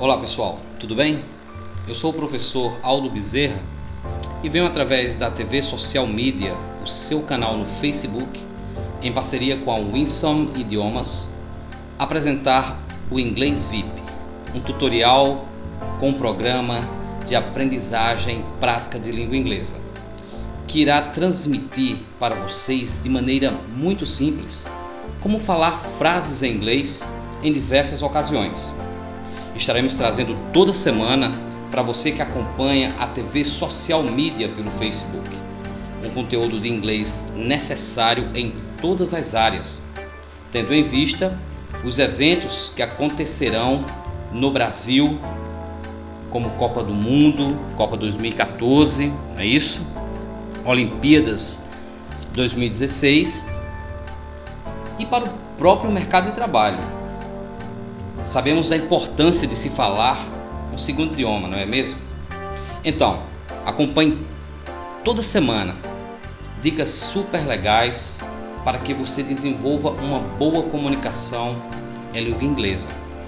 Olá pessoal, tudo bem? Eu sou o professor Aldo Bezerra e venho através da TV Social Media, o seu canal no Facebook, em parceria com a Winsome Idiomas, apresentar o Inglês VIP, um tutorial com um programa de aprendizagem prática de língua inglesa, que irá transmitir para vocês de maneira muito simples como falar frases em inglês em diversas ocasiões. Estaremos trazendo toda semana para você que acompanha a TV Social Media pelo Facebook, um conteúdo de inglês necessário em todas as áreas, tendo em vista os eventos que acontecerão no Brasil, como Copa do Mundo, Copa 2014, não é isso? Olimpíadas 2016 e para o próprio mercado de trabalho. Sabemos da importância de se falar um segundo idioma, não é mesmo? Então, acompanhe toda semana dicas super legais para que você desenvolva uma boa comunicação em língua inglesa.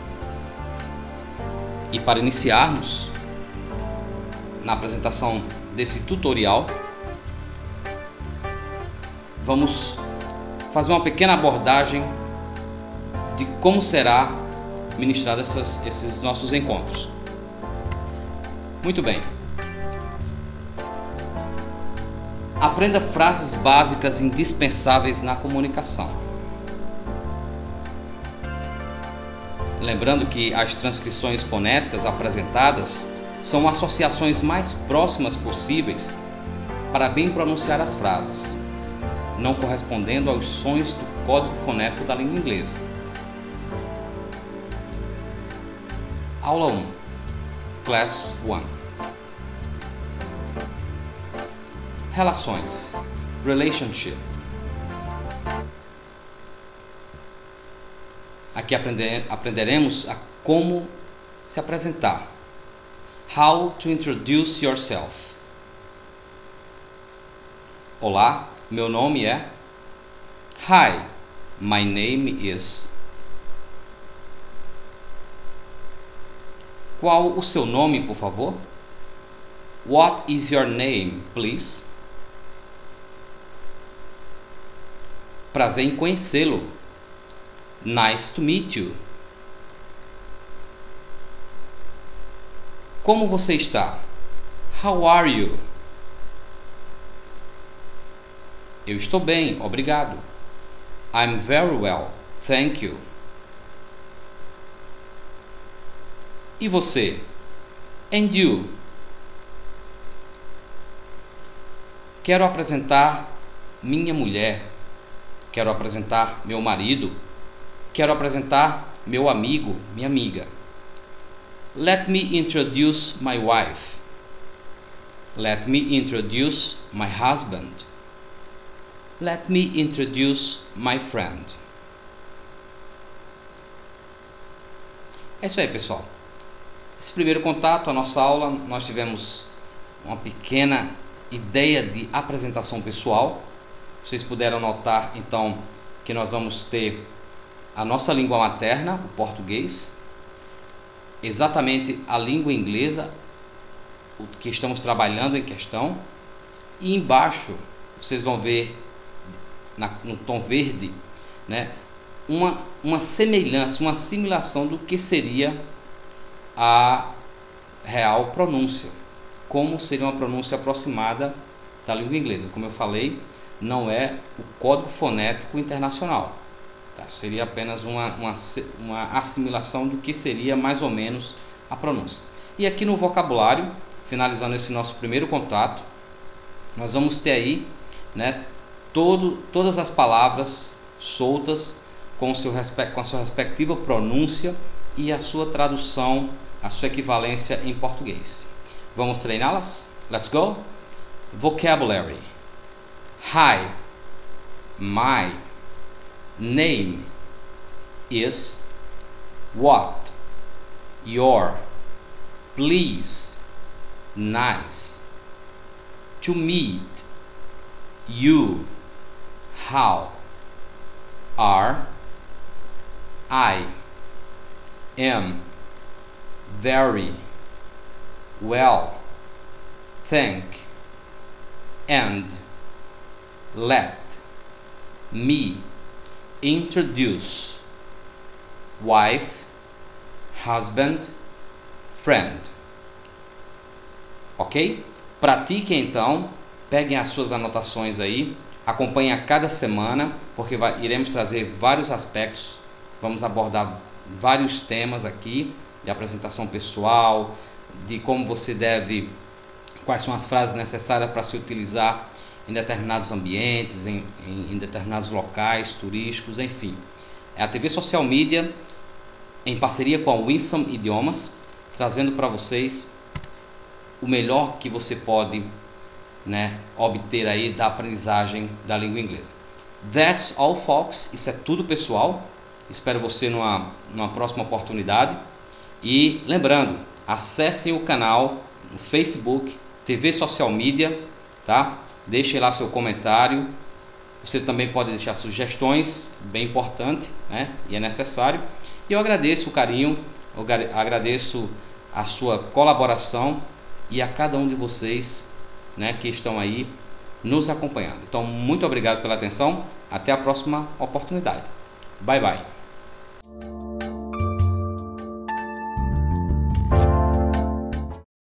E para iniciarmos na apresentação desse tutorial, vamos fazer uma pequena abordagem de como será ministrado esses nossos encontros. Muito bem. Aprenda frases básicas indispensáveis na comunicação. Lembrando que as transcrições fonéticas apresentadas são associações mais próximas possíveis para bem pronunciar as frases, não correspondendo aos sons do código fonético da língua inglesa. Aula 1, Class 1. Relações, relationship. Aqui aprenderemos a como se apresentar. How to introduce yourself. Olá, meu nome é. Hi, my name is. Qual o seu nome, por favor? What is your name, please? Prazer em conhecê-lo. Nice to meet you. Como você está? How are you? Eu estou bem, obrigado. I'm very well, thank you. E você? And you? Quero apresentar minha mulher. Quero apresentar meu marido. Quero apresentar meu amigo, minha amiga. Let me introduce my wife. Let me introduce my husband. Let me introduce my friend. É isso aí, pessoal. Esse primeiro contato, a nossa aula, nós tivemos uma pequena ideia de apresentação pessoal. Vocês puderam notar, então, que nós vamos ter a nossa língua materna, o português, exatamente a língua inglesa, o que estamos trabalhando em questão, e embaixo vocês vão ver, no tom verde, né, uma semelhança, uma assimilação do que seria a real pronúncia, como seria uma pronúncia aproximada da língua inglesa. Como eu falei, não é o código fonético internacional, tá? Seria apenas uma assimilação do que seria mais ou menos a pronúncia. E aqui no vocabulário, finalizando esse nosso primeiro contato, nós vamos ter aí, né, todas as palavras soltas com a sua respectiva pronúncia e a sua tradução, a sua equivalência em português. Vamos treiná-las? Let's go! Vocabulary. Hi, my name is. What, your, please, nice. To meet, you, how, are, I, am, very well, thank, and let me introduce wife, husband, friend. Ok? Pratiquem então, peguem as suas anotações aí, acompanhem a cada semana, porque iremos trazer vários aspectos, vamos abordar vários temas aqui, de apresentação pessoal, de como você deve, quais são as frases necessárias para se utilizar em determinados ambientes, em determinados locais turísticos, enfim. É a TV Social Media, em parceria com a Winsome Idiomas, trazendo para vocês o melhor que você pode, obter aí da aprendizagem da língua inglesa. That's all, folks. Isso é tudo, pessoal. Espero você numa próxima oportunidade. E lembrando, acessem o canal no Facebook, TV Social Media, tá? Deixe lá seu comentário. Você também pode deixar sugestões, bem importante, e é necessário. E eu agradeço o carinho, eu agradeço a sua colaboração e a cada um de vocês, que estão aí nos acompanhando. Então, muito obrigado pela atenção. Até a próxima oportunidade. Bye, bye.